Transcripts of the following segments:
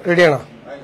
റെഡിയാണോ?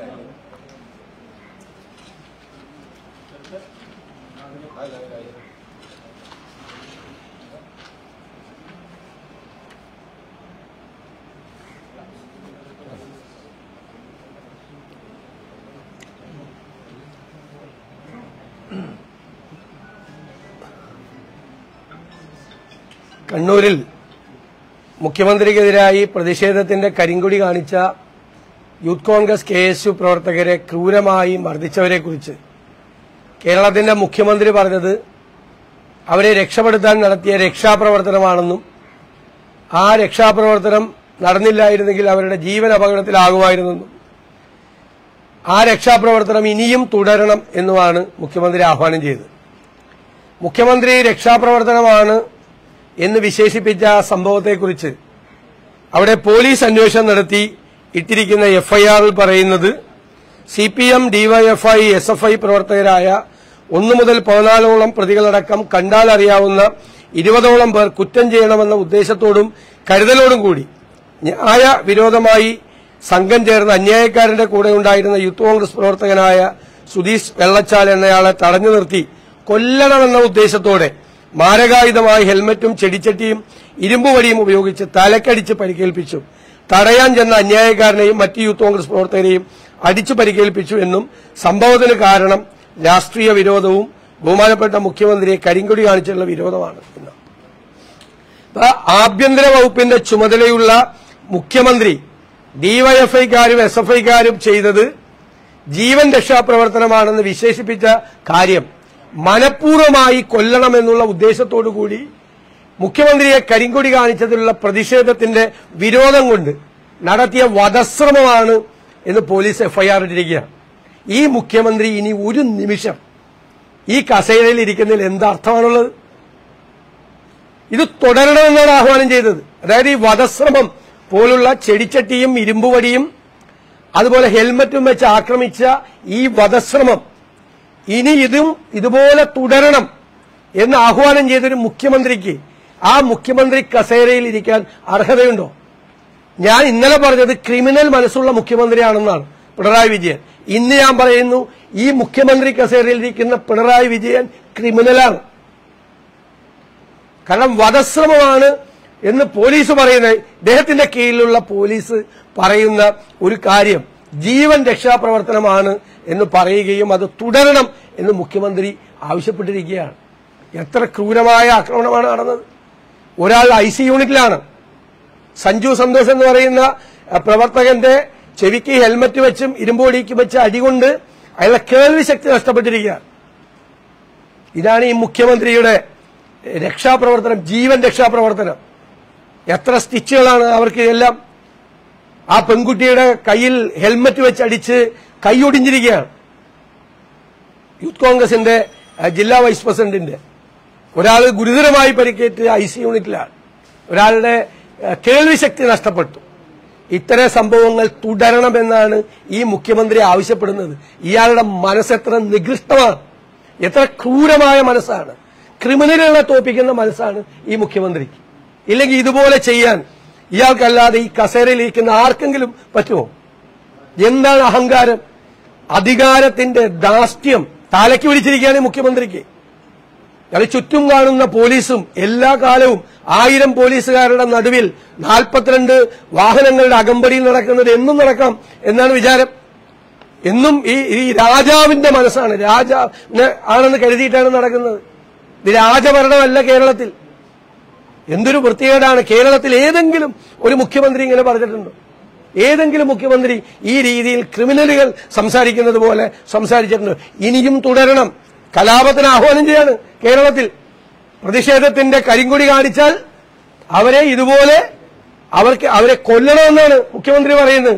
കണ്ണൂരിൽ മുഖ്യമന്ത്രിക്കെതിരായി പ്രതിഷേധത്തിന്റെ കരിങ്കൊടി കാണിച്ച യൂത്ത് കോൺഗ്രസ് KSU പ്രവർത്തകരെ ക്രൂരമായി മർദ്ദിച്ചവരെക്കുറിച്ച് കേരളത്തിന്റെ മുഖ്യമന്ത്രി പറഞ്ഞത് അവരെ രക്ഷപ്പെടുത്താൻ നടത്തിയ രക്ഷാപ്രവർത്തനമാണെന്നും ആ രക്ഷാപ്രവർത്തനം നടന്നില്ലായിരുന്നെങ്കിൽ അവരുടെ ജീവൻ അപകടത്തിലാകുമായിരുന്നെന്നും ആ രക്ഷാപ്രവർത്തനം ഇനിയും തുടരണം എന്നുമാണ് മുഖ്യമന്ത്രി ആഹ്വാനം ചെയ്തത്. മുഖ്യമന്ത്രി രക്ഷാപ്രവർത്തനമാണ് എന്ന് വിശേഷിപ്പിച്ച സംഭവത്തെക്കുറിച്ച് അവിടെ പോലീസ് അന്വേഷണം നടത്തി ഇട്ടിരിക്കുന്ന FIR-ൽ പറയുന്നത് CPM, DYFI, SFI പ്രവർത്തകരായ 1 മുതൽ 14ഓളം പ്രതികളടക്കം കണ്ടാൽ അറിയാവുന്ന 20ഓളം പേർ കുറ്റം ചെയ്യണമെന്ന ഉദ്ദേശത്തോടും കരുതലോടും കൂടി ന്യായ വിരോധമായി സംഘം ചേർന്ന് അന്യായക്കാരന്റെ കൂടെ ഉണ്ടായിരുന്ന യൂത്ത് കോൺഗ്രസ് പ്രവർത്തകനായ സുധീഷ് വെള്ളച്ചാൽ എന്നയാളെ തടഞ്ഞു നിർത്തി കൊല്ലണമെന്ന ഉദ്ദേശത്തോടെ മാരകായുധമായ ഹെൽമറ്റും ചെടിച്ചട്ടിയും ഇരുമ്പുവടിയും ഉപയോഗിച്ച് തലക്കടിച്ച് പരിക്കേൽപ്പിച്ചു. തടയാൻ ചെന്ന അന്യായക്കാരനെയും മറ്റ് യൂത്ത് കോൺഗ്രസ് പ്രവർത്തകരെയും അടിച്ചു പരിക്കേൽപ്പിച്ചു എന്നും സംഭവത്തിന് കാരണം രാഷ്ട്രീയ വിരോധവും ബഹുമാനപ്പെട്ട മുഖ്യമന്ത്രിയെ കരിങ്കൊടി കാണിച്ചുള്ള വിരോധമാണ്. ആഭ്യന്തര വകുപ്പിന്റെ ചുമതലയുള്ള മുഖ്യമന്ത്രി DYFIക്കാരും SFIക്കാരും ചെയ്തത് ജീവൻ രക്ഷാപ്രവർത്തനമാണെന്ന് വിശേഷിപ്പിച്ച കാര്യം മനഃപൂർവ്വമായി കൊല്ലണമെന്നുള്ള ഉദ്ദേശത്തോടുകൂടി മുഖ്യമന്ത്രിയെ കരിങ്കൊടി കാണിച്ചതിലുള്ള പ്രതിഷേധത്തിന്റെ വിരോധം കൊണ്ട് നടത്തിയ വധശ്രമമാണ് എന്ന് പോലീസ് FIR ഇട്ടിരിക്കുകയാണ്. ഈ മുഖ്യമന്ത്രി ഇനി ഒരു നിമിഷം ഈ കസേരയിൽ ഇരിക്കുന്നതിൽ എന്താർത്ഥമാണുള്ളത്? ഇത് തുടരണമെന്നാണ് ആഹ്വാനം ചെയ്തത്. അതായത് ഈ വധശ്രമം പോലുള്ള ചെടിച്ചട്ടിയും ഇരുമ്പുവടിയും അതുപോലെ ഹെൽമറ്റും വെച്ച് ആക്രമിച്ച ഈ വധശ്രമം ഇനി ഇതുപോലെ തുടരണം എന്ന് ആഹ്വാനം ചെയ്തൊരു മുഖ്യമന്ത്രിക്ക് ആ മുഖ്യമന്ത്രി കസേരയിൽ ഇരിക്കാൻ അർഹതയുണ്ടോ? ഞാൻ ഇന്നലെ പറഞ്ഞത് ക്രിമിനൽ മനസ്സുള്ള മുഖ്യമന്ത്രിയാണെന്നാണ് പിണറായി വിജയൻ. ഇന്ന് ഞാൻ പറയുന്നു ഈ മുഖ്യമന്ത്രി കസേരയിൽ ഇരിക്കുന്ന പിണറായി വിജയൻ ക്രിമിനലാണ്. കാരണം വധശ്രമമാണ് എന്ന് പോലീസ് പറയുന്ന ഇദ്ദേഹത്തിന്റെ കീഴിലുള്ള പോലീസ് പറയുന്ന ഒരു കാര്യം ജീവൻ രക്ഷാപ്രവർത്തനമാണ് എന്ന് പറയുകയും അത് തുടരണം എന്ന് മുഖ്യമന്ത്രി ആവശ്യപ്പെട്ടിരിക്കുകയാണ്. എത്ര ക്രൂരമായ ആക്രമണമാണ് നടന്നത്. ഒരാൾ IC യൂണിറ്റിലാണ്. സഞ്ജു സന്തോഷ് എന്ന് പറയുന്ന പ്രവർത്തകന്റെ ചെവിക്ക് ഹെൽമറ്റ് വെച്ചും ഇരുമ്പോടിക്ക് വെച്ച് അടികൊണ്ട് അയാളുടെ കേൾവി ശക്തി നഷ്ടപ്പെട്ടിരിക്കുകയാണ്. ഇതാണ് ഈ മുഖ്യമന്ത്രിയുടെ രക്ഷാപ്രവർത്തനം, ജീവൻ രക്ഷാപ്രവർത്തനം. എത്ര സ്റ്റിച്ചുകളാണ് അവർക്ക് എല്ലാം. ആ പെൺകുട്ടിയുടെ കയ്യിൽ ഹെൽമറ്റ് വെച്ച് അടിച്ച് കൈ ഒടിഞ്ഞിരിക്കുകയാണ്. യൂത്ത് കോൺഗ്രസിന്റെ ജില്ലാ വൈസ് പ്രസിഡന്റിന്റെ ഒരാൾ ഗുരുതരമായി പരിക്കേറ്റ് IC യൂണിറ്റിലാണ്. ഒരാളുടെ കേൾവി ശക്തി നഷ്ടപ്പെട്ടു. ഇത്തരം സംഭവങ്ങൾ തുടരണമെന്നാണ് ഈ മുഖ്യമന്ത്രി ആവശ്യപ്പെടുന്നത്. ഇയാളുടെ മനസ്സെത്ര നികൃഷ്ടമാണ്, എത്ര ക്രൂരമായ മനസ്സാണ്. ക്രിമിനലുകളെ തോപ്പിക്കുന്ന മനസ്സാണ് ഈ മുഖ്യമന്ത്രിക്ക്. ഇല്ലെങ്കിൽ ഇതുപോലെ ചെയ്യാൻ ഇയാൾക്കല്ലാതെ ഈ കസേരയിലിരിക്കുന്ന ആർക്കെങ്കിലും പറ്റുമോ? എന്താണ് അഹങ്കാരം? അധികാരത്തിന്റെ ധാർഷ്ട്യം തലയ്ക്ക് പിടിച്ചിരിക്കുകയാണ് മുഖ്യമന്ത്രിക്ക്. അത് ചുറ്റും കാണുന്ന പോലീസും എല്ലാ കാലവും 1000 പോലീസുകാരുടെ നടുവിൽ 42 വാഹനങ്ങളുടെ അകമ്പടിയിൽ നടക്കുന്നത് എന്നും നടക്കാം എന്നാണ് വിചാരം. എന്നും ഈ രാജാവിന്റെ മനസ്സാണ്, രാജാവിനെ ആണെന്ന് കരുതിയിട്ടാണ് നടക്കുന്നത്. ഇത് രാജഭരണമല്ല കേരളത്തിൽ. എന്തൊരു വൃത്തികേടാണ്. കേരളത്തിൽ ഏതെങ്കിലും ഒരു മുഖ്യമന്ത്രി ഇങ്ങനെ പറഞ്ഞിട്ടുണ്ടോ? ഏതെങ്കിലും മുഖ്യമന്ത്രി ഈ രീതിയിൽ ക്രിമിനലുകൾ സംസാരിക്കുന്നത് പോലെ സംസാരിച്ചിട്ടുണ്ടോ? ഇനിയും തുടരണം. കലാപത്തിന് ആഹ്വാനം ചെയ്യാണ് കേരളത്തിൽ. പ്രതിഷേധത്തിന്റെ കരിങ്കൊടി കാണിച്ചാൽ അവരെ ഇതുപോലെ അവരെ കൊല്ലണമെന്നാണ് മുഖ്യമന്ത്രി പറയുന്നത്.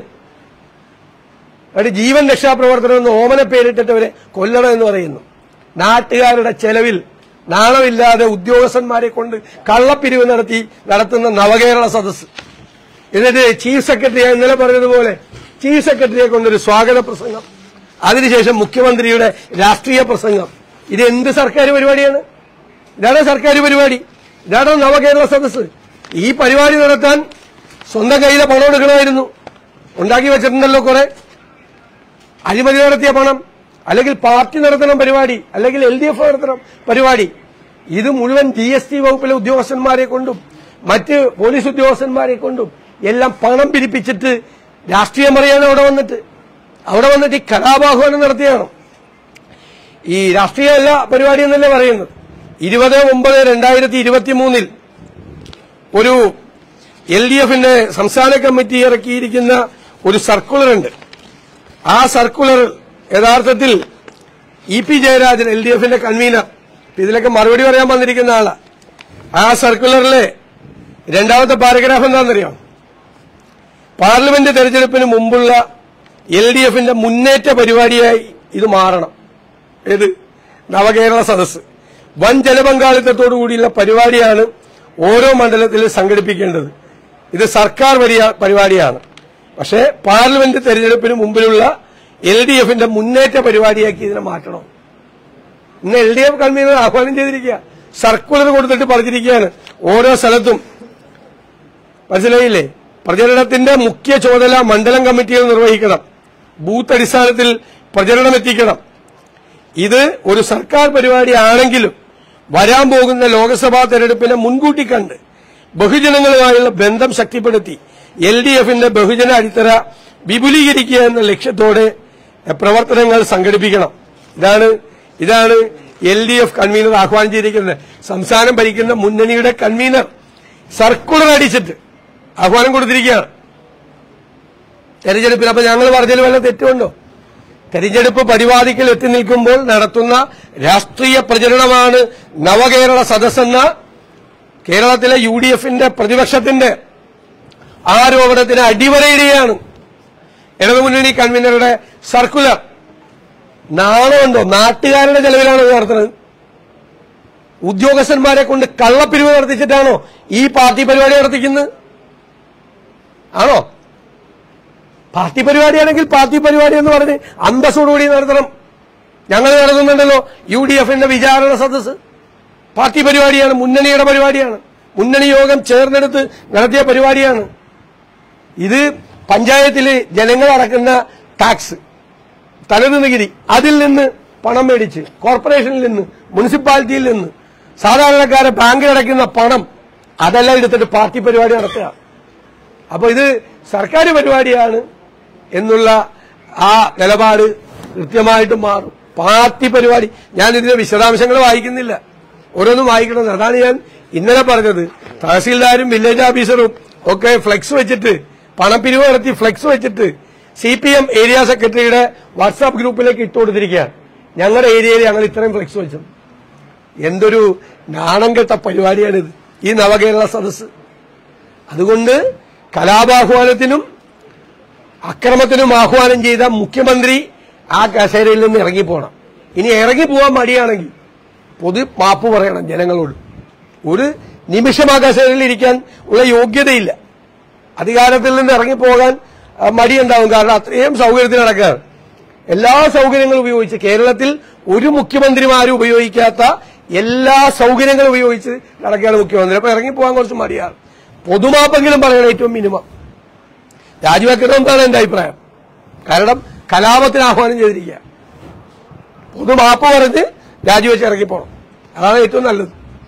അവിടെ ജീവൻ രക്ഷാപ്രവർത്തനം എന്ന് ഓമന പേരിട്ടിട്ട് അവരെ കൊല്ലണം എന്ന് പറയുന്നു. നാട്ടുകാരുടെ ചെലവിൽ നാണമില്ലാതെ ഉദ്യോഗസ്ഥന്മാരെ കൊണ്ട് കള്ളപ്പിരിവ് നടത്തുന്ന നവകേരള സദസ്സ്. എന്നിട്ട് ചീഫ് സെക്രട്ടറി ഇന്നലെ പറഞ്ഞതുപോലെ ചീഫ് സെക്രട്ടറിയെ കൊണ്ടൊരു സ്വാഗത പ്രസംഗം, അതിനുശേഷം മുഖ്യമന്ത്രിയുടെ രാഷ്ട്രീയ പ്രസംഗം. ഇത് എന്ത് സർക്കാർ പരിപാടിയാണ്? ഇതാണ് സർക്കാർ പരിപാടി? ഇതാണ് നവകേരള സദസ്സ്? ഈ പരിപാടി നടത്താൻ സ്വന്തം കയ്യിലെ പണം എടുക്കണമായിരുന്നു. ഉണ്ടാക്കി വെച്ചിട്ടുണ്ടല്ലോ കുറെ. അഴിമതി നടത്തിയ പണം, അല്ലെങ്കിൽ പാർട്ടി നടത്തണം പരിപാടി, അല്ലെങ്കിൽ LDF നടത്തണം പരിപാടി, ഇത് മുഴുവൻ GST വകുപ്പിലെ ഉദ്യോഗസ്ഥന്മാരെ കൊണ്ടും മറ്റ് പോലീസ് ഉദ്യോഗസ്ഥന്മാരെ കൊണ്ടും എല്ലാം പണം പിരിപ്പിച്ചിട്ട് രാഷ്ട്രീയം അറിയാനും അവിടെ വന്നിട്ട് ഈ കലാപാഹ്വാനം നടത്തിയാണ്. ഈ രാഷ്ട്രീയമല്ല പരിപാടി എന്നല്ലേ പറയുന്നത്. 20/9/2023 ഒരു LDFന്റെ സംസ്ഥാന കമ്മിറ്റി ഇറക്കിയിരിക്കുന്ന ഒരു സർക്കുലർ ഉണ്ട്. ആ സർക്കുലർ യഥാർത്ഥത്തിൽ EP ജയരാജൻ LDFന്റെ കൺവീനർ ഇതിലൊക്കെ മറുപടി പറയാൻ വന്നിരിക്കുന്ന ആളാണ്. ആ സർക്കുലറിലെ 2ാമത്തെ പാരഗ്രാഫ് എന്താണെന്നറിയാം? പാർലമെന്റ് തെരഞ്ഞെടുപ്പിന് മുമ്പുള്ള LDFന്റെ മുന്നേറ്റ പരിപാടിയായി ഇത് മാറണം. ഏത്? നവകേരള സദസ്സ് വൻ ജനപങ്കാളിത്തത്തോടു കൂടിയുള്ള പരിപാടിയാണ് ഓരോ മണ്ഡലത്തിലും സംഘടിപ്പിക്കേണ്ടത്. ഇത് സർക്കാർ പരിപാടിയാണ്. പക്ഷേ പാർലമെന്റ് തെരഞ്ഞെടുപ്പിന് മുമ്പിലുള്ള LDFന്റെ മുന്നേറ്റ പരിപാടിയാക്കി ഇതിനെ മാറ്റണം. ഇന്ന് LDF കൺവീനർ ആഹ്വാനം ചെയ്തിരിക്കുക, സർക്കുലർ കൊടുത്തിട്ട് പറഞ്ഞിരിക്കുകയാണ് ഓരോ സ്ഥലത്തും. മനസ്സിലായില്ലേ? പ്രചരണത്തിന്റെ മുഖ്യ ചുമതല മണ്ഡലം കമ്മിറ്റികൾ നിർവഹിക്കണം. ബൂത്ത് അടിസ്ഥാനത്തിൽ പ്രചരണം എത്തിക്കണം. ഇത് ഒരു സർക്കാർ പരിപാടിയാണെങ്കിലും വരാൻ പോകുന്ന ലോക്സഭാ തെരഞ്ഞെടുപ്പിനെ മുൻകൂട്ടി കണ്ട് ബഹുജനങ്ങളുമായുള്ള ബന്ധം ശക്തിപ്പെടുത്തി LDFന്റെ ബഹുജന അടിത്തറ വിപുലീകരിക്കുക എന്ന ലക്ഷ്യത്തോടെ പ്രവർത്തനങ്ങൾ സംഘടിപ്പിക്കണം. ഇതാണ് LDF കൺവീനർ ആഹ്വാനം ചെയ്തിരിക്കുന്നത്. സംസ്ഥാനം ഭരിക്കുന്ന മുന്നണിയുടെ കൺവീനർ സർക്കുലർ അടിച്ചിട്ട് ആഹ്വാനം കൊടുത്തിരിക്കുകയാണ് തെരഞ്ഞെടുപ്പിൽ. അപ്പൊ ഞങ്ങൾ പറഞ്ഞതിൽ വല്ല തെറ്റുണ്ടോ? തെരഞ്ഞെടുപ്പ് പരിപാടികൾ എത്തി നിൽക്കുമ്പോൾ നടത്തുന്ന രാഷ്ട്രീയ പ്രചരണമാണ് നവകേരള സദസ്സെന്ന കേരളത്തിലെ UDFന്റെ പ്രതിപക്ഷത്തിന്റെ ആരോപണത്തിന് അടിവരയിടുകയാണ് ഇടതുമുന്നണി കൺവീനറുടെ സർക്കുലർ. നാണമുണ്ടോ? നാട്ടുകാരുടെ ചെലവിലാണ് നടത്തുന്നത്. ഉദ്യോഗസ്ഥന്മാരെ കൊണ്ട് കള്ളപ്പിരിവ് നടത്തിച്ചിട്ടാണോ ഈ പാർട്ടി പരിപാടി നടത്തിക്കുന്നത്? ആണോ? പാർട്ടി പരിപാടിയാണെങ്കിൽ പാർട്ടി പരിപാടി എന്ന് പറഞ്ഞ് അന്തസ്സോടുകൂടി നടത്തണം. ഞങ്ങൾ നടത്തുന്നുണ്ടല്ലോ UDFന്റെ വിചാരണ സദസ്സ്. പാർട്ടി പരിപാടിയാണ്, മുന്നണിയുടെ പരിപാടിയാണ്, മുന്നണി യോഗം ചേർന്നെടുത്ത് നടത്തിയ പരിപാടിയാണ്. ഇത് പഞ്ചായത്തില് ജനങ്ങൾ അടക്കുന്ന ടാക്സ്, തനത് നികുതി, അതിൽ നിന്ന് പണം മേടിച്ച് കോർപ്പറേഷനിൽ നിന്ന്, മുനിസിപ്പാലിറ്റിയിൽ നിന്ന്, സാധാരണക്കാരെ ബാങ്കിൽ അടയ്ക്കുന്ന പണം അതെല്ലാം എടുത്തിട്ട് പാർട്ടി പരിപാടി നടത്തുക. അപ്പൊ ഇത് സർക്കാർ പരിപാടിയാണ് എന്നുള്ള ആ നിലപാട് കൃത്യമായിട്ട് മാറും. പാർട്ടി പരിപാടി. ഞാൻ ഇതിന്റെ വിശദാംശങ്ങൾ വായിക്കുന്നില്ല, ഓരോന്നും വായിക്കണം. അതാണ് ഞാൻ ഇന്നലെ പറഞ്ഞത്. തഹസീൽദാരും വില്ലേജ് ഓഫീസറും ഒക്കെ ഫ്ലെക്സ് വെച്ചിട്ട്, പണപ്പിരിവ് നടത്തി ഫ്ലെക്സ് വെച്ചിട്ട് CPM ഏരിയ സെക്രട്ടറിയുടെ വാട്സാപ്പ് ഗ്രൂപ്പിലേക്ക് ഇട്ടുകൊടുത്തിരിക്കുകയാണ്. ഞങ്ങളുടെ ഏരിയയിൽ ഞങ്ങൾ ഇത്രയും ഫ്ലെക്സ് വെച്ചത്. എന്തൊരു നാണം കെട്ട പരിപാടിയാണിത്, ഈ നവകേരള സദസ്സ്. അതുകൊണ്ട് കലാപാഹ്വാനത്തിനും അക്രമത്തിനും ആഹ്വാനം ചെയ്ത മുഖ്യമന്ത്രി ആ കസേരയിൽ നിന്ന് ഇറങ്ങിപ്പോണം. ഇനി ഇറങ്ങിപ്പോവാൻ മടിയാണെങ്കിൽ പൊതു മാപ്പ് പറയണം ജനങ്ങളോട്. ഒരു നിമിഷം ആ കസേരയിൽ ഇരിക്കാൻ ഉള്ള യോഗ്യതയില്ല. അധികാരത്തിൽ നിന്ന് ഇറങ്ങിപ്പോകാൻ മടിയുണ്ടാവും. കാരണം അത്രയും സൗകര്യത്തിൽ നടക്കുകയാണ്. എല്ലാ സൗകര്യങ്ങളും ഉപയോഗിച്ച്, കേരളത്തിൽ ഒരു മുഖ്യമന്ത്രിമാരും ഉപയോഗിക്കാത്ത എല്ലാ സൗകര്യങ്ങളും ഉപയോഗിച്ച് നടക്കുകയാണ് മുഖ്യമന്ത്രി. അപ്പൊ ഇറങ്ങിപ്പോകാൻ കുറച്ച് മടിയാണ്. പൊതുമാപ്പെങ്കിലും പറയണം, ഏറ്റവും മിനിമം. രാജിവെക്കണമെന്നാണ് എന്റെ അഭിപ്രായം. കാരണം കലാപത്തിന് ആഹ്വാനം ചെയ്തിരിക്കുക. പൊതുമാപ്പ് പറഞ്ഞ് രാജിവെച്ച് ഇറങ്ങിപ്പോണം. അതാണ് ഏറ്റവും നല്ലത്.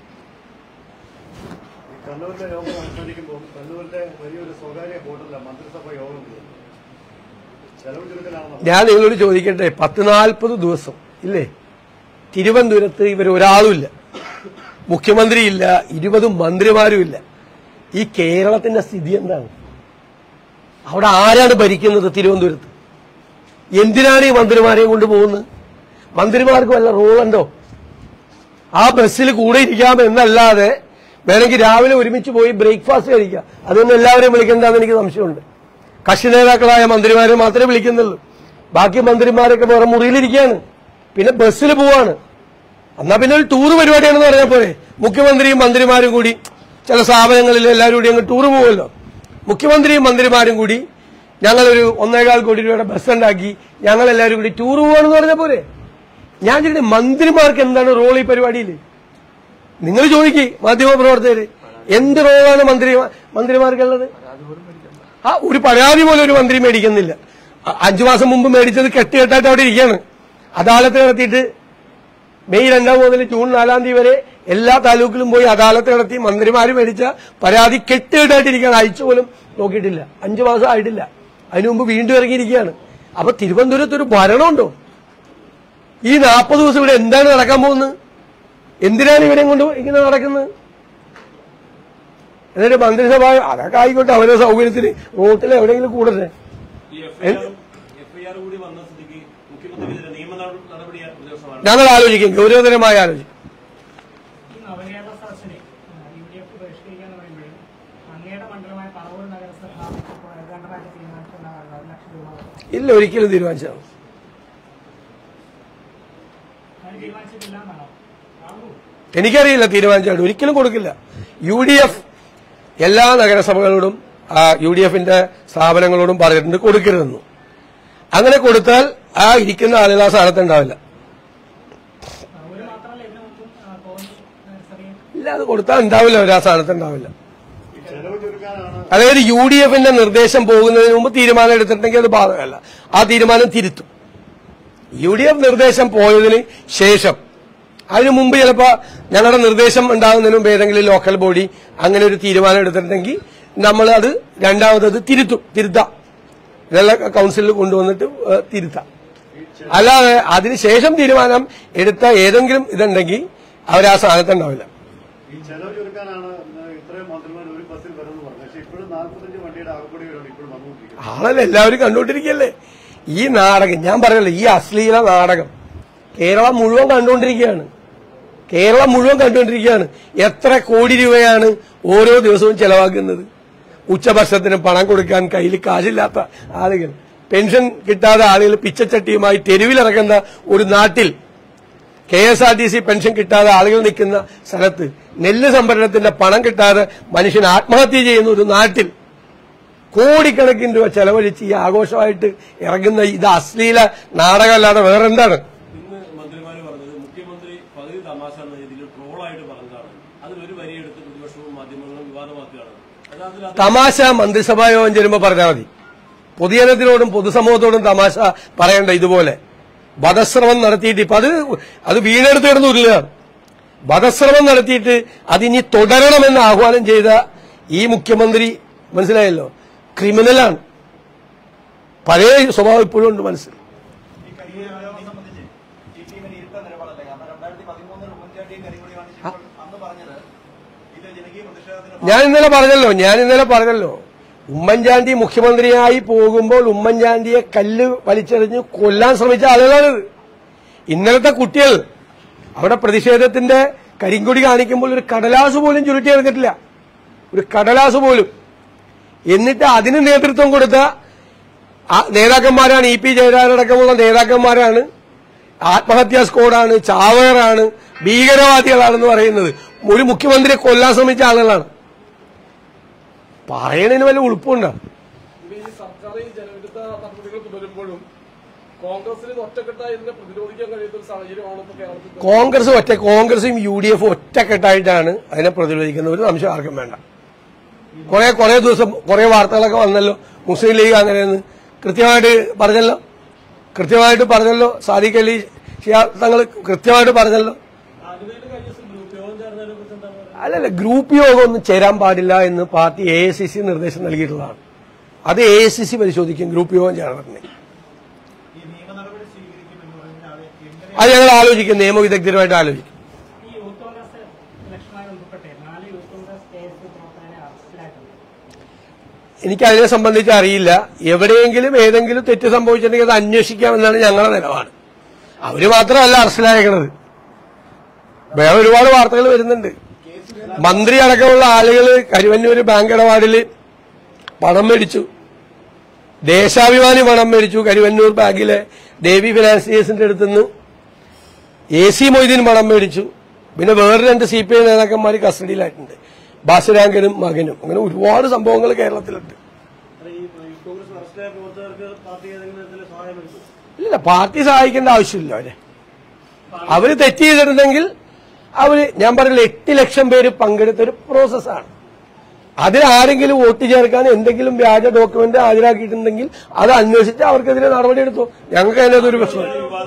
ഞാൻ നിങ്ങളോട് ചോദിക്കട്ടെ, 40 ദിവസം ഇല്ലേ തിരുവനന്തപുരത്ത് ഇവരൊരാളുമില്ല, മുഖ്യമന്ത്രിയില്ല, 20 മന്ത്രിമാരുമില്ല. ഈ കേരളത്തിന്റെ സ്ഥിതി എന്താണ്? അവിടെ ആരാണ് ഭരിക്കുന്നത്? തിരുവനന്തപുരത്ത്. എന്തിനാണ് ഈ മന്ത്രിമാരെയും കൊണ്ട് പോകുന്നത്? മന്ത്രിമാർക്ക് വല്ല റോളുണ്ടോ? ആ ബസ്സിൽ കൂടെ ഇരിക്കാം എന്നല്ലാതെ വേണമെങ്കിൽ രാവിലെ ഒരുമിച്ച് പോയി ബ്രേക്ക്ഫാസ്റ്റ് കഴിക്കാം. അതൊന്നും എല്ലാവരെയും വിളിക്കണ്ടെന്ന് എനിക്ക് സംശയമുണ്ട്. കക്ഷി നേതാക്കളായ മന്ത്രിമാരെ മാത്രമേ വിളിക്കുന്നുള്ളൂ. ബാക്കി മന്ത്രിമാരൊക്കെ വേറെ മുറിയിലിരിക്കുകയാണ്, പിന്നെ ബസ്സിൽ പോവാണ്. എന്നാ പിന്നെ ഒരു ടൂർ പരിപാടിയാണെന്ന് പറഞ്ഞാൽ പോരെ. മുഖ്യമന്ത്രിയും മന്ത്രിമാരും കൂടി ചില സ്ഥാപനങ്ങളിൽ എല്ലാവരും കൂടി അങ്ങ് ടൂർ പോകുമല്ലോ. മുഖ്യമന്ത്രിയും മന്ത്രിമാരും കൂടി ഞങ്ങളൊരു 1.25 കോടി രൂപയുടെ ബസ് ഉണ്ടാക്കി ഞങ്ങളെല്ലാവരും കൂടി ടൂർ പോവാണെന്ന് പറഞ്ഞാൽ പോരെ. ഞാൻ ചോദിക്കട്ടെ, മന്ത്രിമാർക്ക് എന്താണ് റോൾ ഈ പരിപാടിയിൽ? നിങ്ങൾ ചോദിക്കേ മാധ്യമപ്രവർത്തകര്, എന്ത് റോളാണ് മന്ത്രിമാർക്കുള്ളത്? ആ ഒരു പരാതി പോലും ഒരു മന്ത്രി മേടിക്കുന്നില്ല. 5 മാസം മുമ്പ് മേടിച്ചത് കെട്ടുകെട്ടായിട്ട് അവിടെ ഇരിക്കുകയാണ്. അദാലത്ത് നടത്തിയിട്ട് മെയ് 2 മുതൽ ജൂൺ 4 വരെ എല്ലാ താലൂക്കിലും പോയി അദാലത്ത് നടത്തി മന്ത്രിമാര് മേടിച്ച പരാതി കെട്ടുകെട്ടായിട്ടിരിക്കുകയാണ്. അയച്ചു പോലും നോക്കിയിട്ടില്ല. 5 മാസം ആയിട്ടില്ല. അതിനു മുമ്പ് വീണ്ടും ഇറങ്ങിയിരിക്കുകയാണ്. അപ്പൊ തിരുവനന്തപുരത്ത് ഒരു ഭരണമുണ്ടോ? ഈ 40 ദിവസം ഇവിടെ എന്താണ് നടക്കാൻ പോകുന്നത്? എന്തിനാണ് ഇവരെ കൊണ്ട് ഇങ്ങനെ നടക്കുന്നത്? എന്നിട്ട് മന്ത്രിസഭ അതൊക്കെ ആയിക്കോട്ടെ, അവരുടെ സൗകര്യത്തിന് റോട്ടിൽ എവിടെയെങ്കിലും കൂടട്ടെ. ഞങ്ങൾ ആലോചിക്കും, ഗൗരവതരമായി ആലോചിക്കും. ഇല്ല, ഒരിക്കലും തീരുമാനിച്ചതാണ്. എനിക്കറിയില്ല തീരുമാനിച്ചാണ്. ഒരിക്കലും കൊടുക്കില്ല. UDF എല്ലാ നഗരസഭകളോടും UDFന്റെ സ്ഥാപനങ്ങളോടും പറഞ്ഞിട്ടുണ്ട് കൊടുക്കരുതെന്നു. അങ്ങനെ കൊടുത്താൽ ആ ഇരിക്കുന്ന ആളുകൾ ആ സ്ഥാനത്ത് ഉണ്ടാവില്ല. ഇല്ല, അത് കൊടുത്താൽ ഉണ്ടാവില്ല, അവർ ആ സ്ഥാനത്ത് ഉണ്ടാവില്ല. അതായത് UDFന്റെ നിർദ്ദേശം പോകുന്നതിന് മുമ്പ് തീരുമാനം എടുത്തിട്ടുണ്ടെങ്കിൽ അത് ബാധകമല്ല. ആ തീരുമാനം തിരുത്തും. UDF നിർദ്ദേശം പോയതിന് ശേഷം, അതിനു മുമ്പ് ചിലപ്പോ ഞങ്ങളുടെ നിർദ്ദേശം ഉണ്ടാകുന്നതിന് മുമ്പ് ഏതെങ്കിലും ലോക്കൽ ബോഡി അങ്ങനെ ഒരു തീരുമാനം എടുത്തിട്ടുണ്ടെങ്കിൽ നമ്മൾ അത് രണ്ടാമത് തിരുത്താം. ഇതെല്ലാം കൌൺസിലിൽ കൊണ്ടുവന്നിട്ട് തിരുത്താം. അല്ലാതെ അതിനുശേഷം തീരുമാനം എടുത്ത ഏതെങ്കിലും ഇതുണ്ടെങ്കിൽ അവർ ആ സ്ഥാനത്ത് ഉണ്ടാവില്ല. ആളല്ല, എല്ലാവരും കണ്ടുകൊണ്ടിരിക്കുകയല്ലേ ഈ നാടകം. ഞാൻ പറയല്ലേ, ഈ അശ്ലീല നാടകം കേരളം മുഴുവൻ കണ്ടുകൊണ്ടിരിക്കുകയാണ്. എത്ര കോടി രൂപയാണ് ഓരോ ദിവസവും ചെലവാക്കുന്നത്? ഉച്ചഭക്ഷണത്തിന് പണം കൊടുക്കാൻ കയ്യിൽ കാശില്ലാത്ത ആളുകൾ, പെൻഷൻ കിട്ടാതെ ആളുകൾ പിച്ചച്ചട്ടിയുമായി തെരുവിലിറങ്ങുന്ന ഒരു നാട്ടിൽ, KSRTC പെൻഷൻ കിട്ടാതെ ആളുകൾ നിൽക്കുന്ന സ്ഥലത്ത്, നെല്ല് സംഭരണത്തിന്റെ പണം കിട്ടാതെ മനുഷ്യൻ ആത്മഹത്യ ചെയ്യുന്ന ഒരു നാട്ടിൽ കോടിക്കണക്കിന് രൂപ ചെലവഴിച്ച് ഈ ആഘോഷമായിട്ട് ഇറങ്ങുന്ന ഇത് അശ്ലീല നാടകമല്ലാതെ വേറെന്താണ്? തമാശ മന്ത്രിസഭാ യോഗം ചേരുമ്പോൾ പറഞ്ഞാൽ മതി. പൊതുജനത്തിനോടും പൊതുസമൂഹത്തോടും തമാശ പറയണ്ട. ഇതുപോലെ വധശ്രമം നടത്തിയിട്ട് ഇപ്പൊ അത് വീണെടുത്ത് കിടന്ന് ഉരുളാണ്. വധശ്രമം നടത്തിയിട്ട് അതിനി തുടരണമെന്ന് ആഹ്വാനം ചെയ്ത ഈ മുഖ്യമന്ത്രി മനസ്സിലായല്ലോ, ക്രിമിനലാണ്. പഴയ സ്വഭാവം ഇപ്പോഴും ഉണ്ട് മനസ്സിൽ. ഞാൻ ഇന്നലെ പറഞ്ഞല്ലോ ഉമ്മൻചാണ്ടി മുഖ്യമന്ത്രിയായി പോകുമ്പോൾ ഉമ്മൻചാണ്ടിയെ കല്ല് വലിച്ചെറിഞ്ഞ് കൊല്ലാൻ ശ്രമിച്ച ആളുകളാണിത്. ഇന്നലത്തെ കുട്ടികൾ അവിടെ പ്രതിഷേധത്തിന്റെ കരിങ്കൊടി കാണിക്കുമ്പോൾ ഒരു കടലാസ് പോലും ചുരുട്ടി എടുത്തിട്ടില്ല, ഒരു കടലാസ് പോലും. എന്നിട്ട് അതിന് നേതൃത്വം കൊടുത്ത നേതാക്കന്മാരാണ്, EP ജയരാജനടക്കമുള്ള നേതാക്കന്മാരാണ് ആത്മഹത്യാ സ്ക്വാഡാണ്, ചാവേറാണ്, ഭീകരവാദികളാണെന്ന് പറയുന്നത്. ഒരു മുഖ്യമന്ത്രിയെ കൊല്ലാൻ ശ്രമിച്ച ആളുകളാണ്. പറയണതിന് വല്ല ഉളുപ്പുണ്ടോ? കോൺഗ്രസും UDF ഒറ്റക്കെട്ടായിട്ടാണ് അതിനെ പ്രതിരോധിക്കുന്നത്. ഒരു സംശയം ആർക്കും വേണ്ട. കുറെ ദിവസം കുറെ വാർത്തകളൊക്കെ വന്നല്ലോ. മുസ്ലിം ലീഗ് അങ്ങനെയെന്ന് കൃത്യമായിട്ട് പറഞ്ഞല്ലോ. സാദിഖ് അലി ശിഹാബ് തങ്ങൾ കൃത്യമായിട്ട് പറഞ്ഞല്ലോ. അല്ലല്ല, ഗ്രൂപ്പ് യോഗം ഒന്നും ചേരാൻ പാടില്ല എന്ന് പാർട്ടി AICC നിർദ്ദേശം നൽകിയിട്ടുള്ളതാണ്. അത് AICC പരിശോധിക്കും. ഗ്രൂപ്പ് യോഗം ചേർന്നിട്ടുണ്ടെങ്കിൽ അത് ഞങ്ങൾ ആലോചിക്കും, നിയമവിദഗ്ധരുമായിട്ട് ആലോചിക്കും. എനിക്കതിനെ സംബന്ധിച്ച് അറിയില്ല. എവിടെയെങ്കിലും ഏതെങ്കിലും തെറ്റ് സംഭവിച്ചിട്ടുണ്ടെങ്കിൽ അത് അന്വേഷിക്കാമെന്നാണ് ഞങ്ങളുടെ നിലപാട്. അവര് മാത്രമല്ല അറസ്റ്റിലായേക്കണത്, വേറെ ഒരുപാട് വാർത്തകൾ വരുന്നുണ്ട്. മന്ത്രി അടക്കമുള്ള ആളുകൾ കരുവന്നൂര് ബാങ്ക് ഇടപാടിൽ പണം മേടിച്ചു, ദേശാഭിമാനി പണം മേടിച്ചു. കരുവന്നൂർ ബാങ്കിലെ ദേവി ഫിനാൻസിയേഴ്സിന്റെ അടുത്തുനിന്ന് AC മൊയ്തീൻ പണം മേടിച്ചു. പിന്നെ വേറെ 2 CPI നേതാക്കന്മാർ കസ്റ്റഡിയിലായിട്ടുണ്ട്, ബാസുരാങ്കനും മകനും. അങ്ങനെ ഒരുപാട് സംഭവങ്ങൾ കേരളത്തിലുണ്ട്. ഇല്ല, പാർട്ടി സഹായിക്കേണ്ട ആവശ്യമില്ല. അവര് തെറ്റ് ചെയ്തിട്ടുണ്ടെങ്കിൽ ഞാൻ പറഞ്ഞില്ല, 8 ലക്ഷം പേര് പങ്കെടുത്ത ഒരു പ്രോസസ്സാണ്. അതിലാരെങ്കിലും വോട്ട് ചേർക്കാൻ എന്തെങ്കിലും വ്യാജ ഡോക്യുമെന്റ് ഹാജരാക്കിയിട്ടുണ്ടെങ്കിൽ അത് അന്വേഷിച്ച് അവർക്കെതിരെ നടപടിയെടുത്തു. ഞങ്ങൾക്ക് അതിനകത്തൊരു പ്രശ്നം.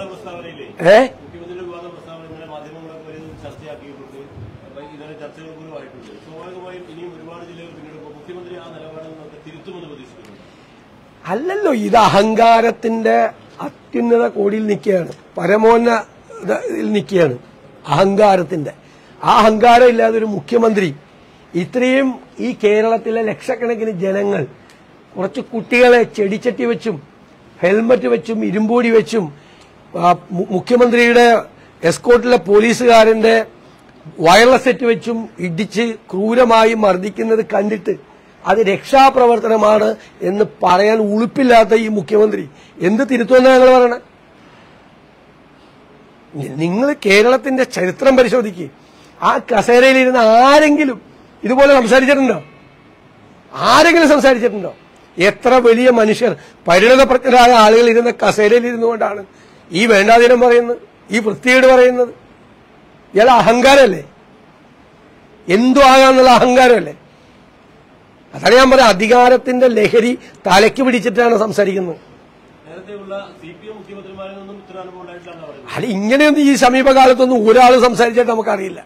അല്ലല്ലോ, ഇത് അഹങ്കാരത്തിന്റെ അത്യുന്നത കോടിയിൽ നിൽക്കുകയാണ്, പരമോന്നതയിൽ നിൽക്കുകയാണ് അഹങ്കാരത്തിന്റെ. ആ അഹങ്കാരം ഇല്ലാതെ ഒരു മുഖ്യമന്ത്രി ഇത്രയും ഈ കേരളത്തിലെ ലക്ഷക്കണക്കിന് ജനങ്ങൾ, കുറച്ച് കുട്ടികളെ ചെടിച്ചട്ടി വെച്ചും ഹെൽമറ്റ് വെച്ചും ഇരുമ്പൂടി വെച്ചും മുഖ്യമന്ത്രിയുടെ എസ്കോർട്ടിലെ പോലീസുകാരന്റെ വയർലെസ് സെറ്റ് വെച്ചും ഇടിച്ച് ക്രൂരമായി മർദ്ദിക്കുന്നത് കണ്ടിട്ട് അത് രക്ഷാപ്രവർത്തനമാണ് എന്ന് പറയാൻ ഉളുപ്പില്ലാത്ത ഈ മുഖ്യമന്ത്രി എന്ത് തിരുത്തുമെന്നാണ് ഞങ്ങൾ പറയണേ? നിങ്ങൾ കേരളത്തിന്റെ ചരിത്രം പരിശോധിക്കുക. ആ കസേരയിലിരുന്ന ആരെങ്കിലും ഇതുപോലെ സംസാരിച്ചിട്ടുണ്ടോ? ആരെങ്കിലും സംസാരിച്ചിട്ടുണ്ടോ? എത്ര വലിയ മനുഷ്യർ, പരിണതപ്രജ്ഞരായ ആളുകൾ ഇരുന്ന കസേരയിൽ ഇരുന്നുകൊണ്ടാണ് ഈ വേണ്ടാതീനം പറയുന്നത്, ഈ വൃത്തികേട് പറയുന്നത്. ഇയാൾ അഹങ്കാരമല്ലേ? എന്തു ആകാന്നുള്ള അഹങ്കാരമല്ലേ? അതാണ് ഞാൻ പറയാം, അധികാരത്തിന്റെ ലഹരി തലയ്ക്ക് പിടിച്ചിട്ടാണ് സംസാരിക്കുന്നത്. അല്ല, ഇങ്ങനെയൊന്നും ഈ സമീപകാലത്തൊന്നും ഒരാൾ സംസാരിച്ചിട്ട് നമുക്കറിയില്ല.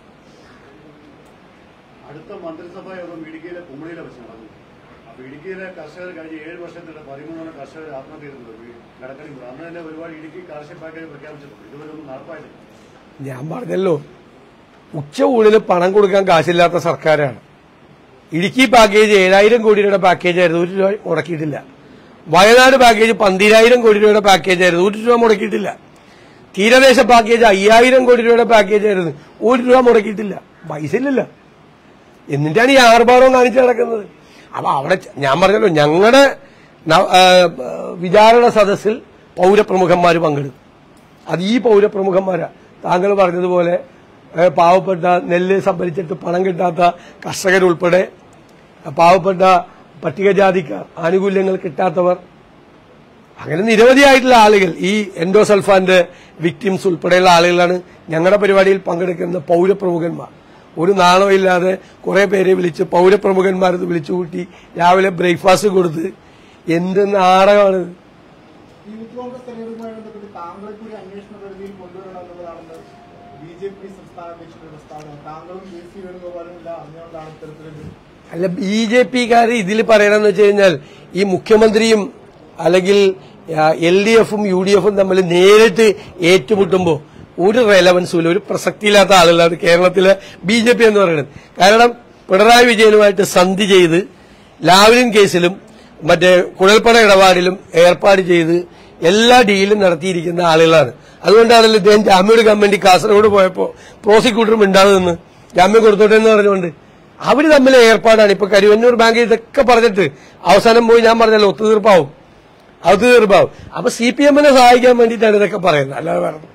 അടുത്ത മന്ത്രിസഭാ യോഗം ഇടുക്കിയിലെ കുമളിയിലെ വെച്ച് നടന്നു. അപ്പൊ ഇടുക്കിയിലെ കർഷകർ കഴിഞ്ഞ 7 വർഷത്തിലെ 13 കർഷകർ ആത്മഹത്യ ചെയ്തിട്ടുണ്ട്. കടക്കണിപ്പുറം അന്ന് തന്നെ ഒരുപാട് ഇടുക്കി കാർഷിക പാക്കേജ് പ്രഖ്യാപിച്ചിട്ടുണ്ട്. ഇതുവരെ ഒന്നും നടപ്പായിട്ടില്ല. ഞാൻ പറഞ്ഞല്ലോ, ഉച്ചയൂണിന് പണം കൊടുക്കാൻ കാശില്ലാത്ത സർക്കാരാണ്. ഇടുക്കി പാക്കേജ് 7000 കോടി രൂപയുടെ പാക്കേജായിരുന്നു, 1 രൂപ മുടക്കിയിട്ടില്ല. വയനാട് പാക്കേജ് 12000 കോടി രൂപയുടെ പാക്കേജായിരുന്നു, 1 രൂപ മുടക്കിയിട്ടില്ല. തീരദേശ പാക്കേജ് 5000 കോടി രൂപയുടെ പാക്കേജായിരുന്നു, 1 രൂപ മുടക്കിയിട്ടില്ല. പൈസ ഇല്ലല്ല, എന്നിട്ടാണ് ഈ ആർഭാടം കാണിച്ചു നടക്കുന്നത്. അപ്പൊ അവിടെ ഞാൻ പറഞ്ഞല്ലോ, ഞങ്ങളുടെ വിചാരണ സദസ്സിൽ പൗരപ്രമുഖന്മാർ പങ്കെടുത്തു. അത് ഈ പൗരപ്രമുഖന്മാരാ താങ്കൾ പറഞ്ഞതുപോലെ പാവപ്പെട്ട നെല്ല് സംഭരിച്ചിട്ട് പണം കിട്ടാത്ത കർഷകരുൾപ്പെടെ, പാവപ്പെട്ട പട്ടികജാതിക്കാർ, ആനുകൂല്യങ്ങൾ കിട്ടാത്തവർ, അങ്ങനെ നിരവധിയായിട്ടുള്ള ആളുകൾ, ഈ എൻഡോസൾഫാന്റെ വിക്ടിംസ് ഉൾപ്പെടെയുള്ള ആളുകളാണ് ഞങ്ങളുടെ പരിപാടിയിൽ പങ്കെടുക്കുന്ന പൗരപ്രമുഖന്മാർ. ഒരു നാണമില്ലാതെ കുറെ പേരെ വിളിച്ച് പൗരപ്രമുഖന്മാരത് വിളിച്ചുകൂട്ടി രാവിലെ ബ്രേക്ക്ഫാസ്റ്റ് കൊടുത്ത് എന്ത് നാടകമാണിത്. യൂത്ത് കോൺഗ്രസ് തെരഞ്ഞെടുപ്പുമായി ബന്ധപ്പെട്ട് താങ്കളെ കൂടി അന്വേഷണ പരിധിയിൽ കൊണ്ടുവരണമെന്നുള്ളതാണെന്ന് BJP സംസ്ഥാന അധ്യക്ഷന്റെ പ്രസ്താവന. താങ്കളും KC വേണുഗോപാലും ഇല്ല, അതുകൊണ്ടാണ് ഇത്തരത്തിലൊരു അല്ല, BJP-ക്കാർ ഇതിൽ പറയണമെന്ന് വെച്ച് കഴിഞ്ഞാൽ ഈ മുഖ്യമന്ത്രിയും അല്ലെങ്കിൽ LDF-ഉം UDF-ഉം തമ്മിൽ നേരിട്ട് ഏറ്റുമുട്ടുമ്പോൾ ഒരു റെലവൻസും ഇല്ല, ഒരു പ്രസക്തിയില്ലാത്ത ആളുകളാണ് കേരളത്തിലെ BJP എന്ന് പറയുന്നത്. കാരണം പിണറായി വിജയനുമായിട്ട് സന്ധി ചെയ്ത് ലാവ്ലിൻ കേസിലും മറ്റേ കുഴൽപ്പണ ഇടപാടിലും ഏർപ്പാട് ചെയ്ത് എല്ലാ ഡീലും നടത്തിയിരിക്കുന്ന ആളുകളാണ്. അതുകൊണ്ടാണല്ലോ ഇദ്ദേഹം ജാമ്യം എടുക്കാൻ വേണ്ടി കാസർഗോഡ് പോയപ്പോ പ്രോസിക്യൂട്ടറും ഉണ്ടാതെ നിന്ന് ജാമ്യം കൊടുത്തോട്ടെ എന്ന് പറഞ്ഞുകൊണ്ട് അവര് തമ്മിലെ ഏർപ്പാടാണ്. ഇപ്പൊ കരുവന്നൂർ ബാങ്കിൽ ഇതൊക്കെ പറഞ്ഞിട്ട് അവസാനം പോയി ഞാൻ പറഞ്ഞല്ലോ ഒത്തുതീർപ്പാവും. അപ്പൊ CPM-നെ സഹായിക്കാൻ വേണ്ടിയിട്ടാണ് ഇതൊക്കെ പറയുന്നത്, അല്ലാതെ പറഞ്ഞു.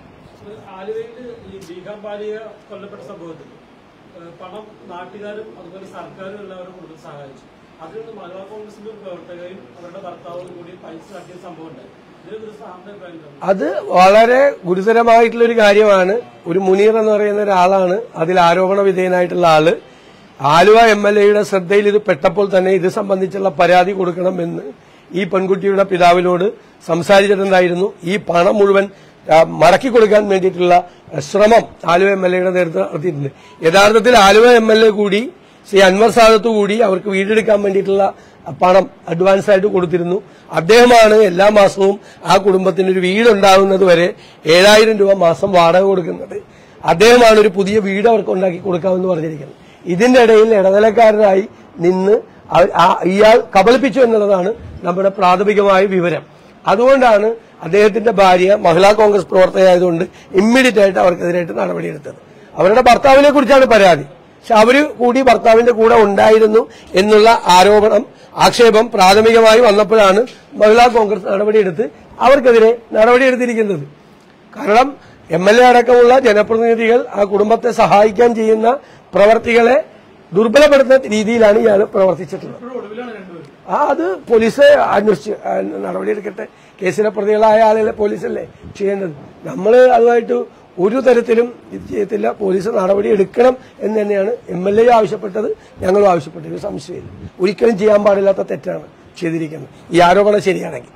കൊല്ലപ്പെട്ട സംഭവത്തിൽ പണം നാട്ടുകാരും അതുപോലെ സർക്കാരും എല്ലാവരും കൊടുത്ത് സഹായിച്ചു. അതിൽ നിന്ന് മലബാർ കോൺഗ്രസിന്റെ പ്രവർത്തകരും അവരുടെ ഭർത്താവും കൂടി പൈസ കാട്ടിയ സംഭവം ഉണ്ടായി. അത് വളരെ ഗുരുതരമായിട്ടുള്ള ഒരു കാര്യമാണ്. ഒരു മുനീർ എന്ന് പറയുന്ന ഒരാളാണ് അതിൽ ആരോപണ വിധേയനായിട്ടുള്ള ആള്. ആലുവ MLA-യുടെ ശ്രദ്ധയിൽ ഇത് പെട്ടപ്പോൾ തന്നെ ഇത് സംബന്ധിച്ചുള്ള പരാതി കൊടുക്കണമെന്ന് ഈ പെൺകുട്ടിയുടെ പിതാവിനോട് സംസാരിച്ചിട്ടുണ്ടായിരുന്നു. ഈ പണം മുഴുവൻ മടക്കി കൊടുക്കാൻ വേണ്ടിയിട്ടുള്ള ശ്രമം ആലുവ MLA-യുടെ നേതൃത്വം നടത്തിയിട്ടുണ്ട്. യഥാർത്ഥത്തിൽ ആലുവ MLA കൂടി ശ്രീ അൻവർ സാദത്ത് കൂടി അവർക്ക് വീടെടുക്കാൻ വേണ്ടിയിട്ടുള്ള പണം അഡ്വാൻസ് ആയിട്ട് കൊടുത്തിരുന്നു. അദ്ദേഹമാണ് എല്ലാ മാസവും ആ കുടുംബത്തിന് ഒരു വീടുണ്ടാകുന്നത് വരെ 7000 രൂപ മാസം വാടക കൊടുക്കുന്നത്. അദ്ദേഹമാണ് ഒരു പുതിയ വീട് അവർക്ക് ഉണ്ടാക്കി കൊടുക്കാമെന്ന് പറഞ്ഞിരിക്കുന്നത്. ഇതിന്റെ ഇടയിൽ ഇടനിലക്കാരനായി നിന്ന് ഇയാൾ കബളിപ്പിച്ചു എന്നുള്ളതാണ് നമ്മുടെ പ്രാഥമികമായ വിവരം. അതുകൊണ്ടാണ് അദ്ദേഹത്തിന്റെ ഭാര്യ മഹിളാ കോൺഗ്രസ് പ്രവർത്തകയായതുകൊണ്ട് ഇമ്മീഡിയറ്റ് ആയിട്ട് അവർക്കെതിരായിട്ട് നടപടിയെടുത്തത്. അവരുടെ ഭർത്താവിനെ കുറിച്ചാണ് പരാതി, പക്ഷെ അവര് കൂടി ഭർത്താവിന്റെ കൂടെ ഉണ്ടായിരുന്നു എന്നുള്ള ആക്ഷേപം പ്രാഥമികമായി വന്നപ്പോഴാണ് മഹിളാ കോൺഗ്രസ് നടപടിയെടുത്ത് അവർക്കെതിരെ നടപടിയെടുത്തിരിക്കുന്നത്. കാരണം MLA അടക്കമുള്ള ജനപ്രതിനിധികൾ ആ കുടുംബത്തെ സഹായിക്കാൻ ചെയ്യുന്ന പ്രവർത്തികളെ ദുർബലപ്പെടുത്തുന്ന രീതിയിലാണ് ഇയാൾ പ്രവർത്തിച്ചിട്ടുള്ളത്. അത് പോലീസ് അന്വേഷിച്ച് നടപടിയെടുക്കട്ടെ. കേസിലെ പ്രതികളായ ആളുകളെ പോലീസല്ലേ ചെയ്യേണ്ടത്. നമ്മൾ അതുമായിട്ട് ഒരു തരത്തിലും ഇത് ചെയ്യത്തില്ല. പോലീസ് നടപടി എടുക്കണം എന്ന് തന്നെയാണ് MLA ആവശ്യപ്പെട്ടത്, ഞങ്ങളും ആവശ്യപ്പെട്ടത്. ഒരു സംശയമില്ല. ഒരിക്കലും ചെയ്യാൻ പാടില്ലാത്ത തെറ്റാണ് ചെയ്തിരിക്കുന്നത് ഈ ആരോപണം ശരിയാണെങ്കിൽ.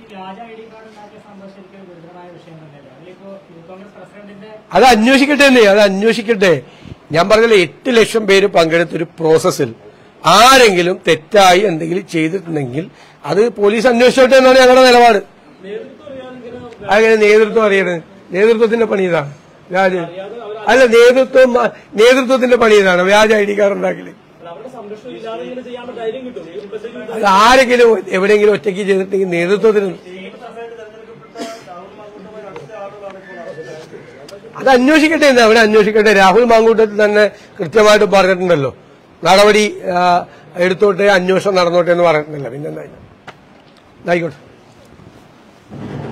അത് അന്വേഷിക്കട്ടെ. ഞാൻ പറഞ്ഞില്ല, 8 ലക്ഷം പേര് പങ്കെടുത്തൊരു പ്രോസസ്സിൽ ആരെങ്കിലും തെറ്റായി എന്തെങ്കിലും ചെയ്തിട്ടുണ്ടെങ്കിൽ അത് പോലീസ് അന്വേഷിച്ചോട്ടെ എന്നാണ് ഞങ്ങളുടെ നിലപാട്. അങ്ങനെ നേതൃത്വം അറിയണത്, നേതൃത്വത്തിന്റെ പണി ഇതാണ്. അല്ല, നേതൃത്വത്തിന്റെ പണി ഇതാണ് വ്യാജ ID കാർഡ് ഉണ്ടാക്കല്. അത് ആരെങ്കിലും എവിടെയെങ്കിലും ഒറ്റയ്ക്ക് ചെയ്തിട്ടുണ്ടെങ്കിൽ നേതൃത്വത്തിന് അത് അന്വേഷിക്കട്ടെ. അവിടെ അന്വേഷിക്കട്ടെ. രാഹുൽ മാങ്കൂട്ടത്തിൽ തന്നെ കൃത്യമായിട്ട് പറഞ്ഞിട്ടുണ്ടല്ലോ, നടപടി എടുത്തോട്ടെ, അന്വേഷണം നടന്നോട്ടെ എന്ന് പറഞ്ഞിട്ടുണ്ടല്ലോ. പിന്നെന്താ, ആയിക്കോട്ടെ.